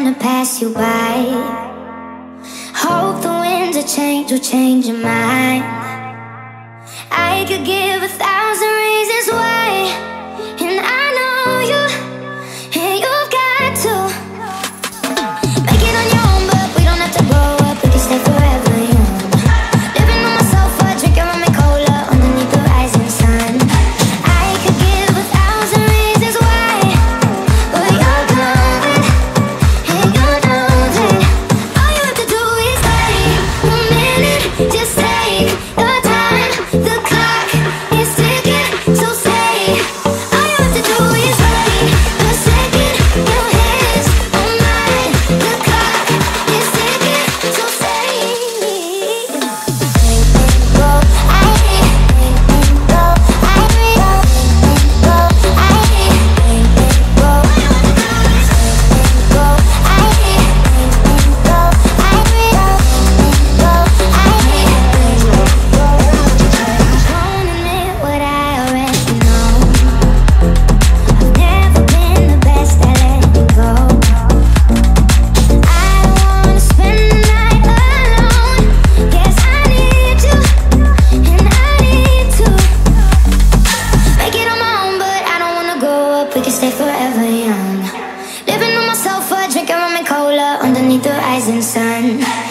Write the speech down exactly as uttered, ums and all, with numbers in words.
wanna pass you by. Hope the winds of change will change your mind. I could give a thousand reasons why, and I know you, and you've got to make it on your own, but we don't have to grow up, we can stay forever young. Living on my sofa, drinking rum and cola underneath the rising sun. I could give a thousand reasons why, but you're going, and you know that all you have to do is take a minute, just take your time. The clock is ticking, so say all you have to do is wait a second. Your hands on mine. The clock is ticking, so say go. I go. I go. I go. Go. I go. I won't admit what I already know. I've never been the best at letting go. I don't wanna spend the night alone. Yes, I need you, and I need to make it on my own, but I don't wanna grow up, we can stay forever young. Living on my sofa, drinking rum and cola underneath the rising sun.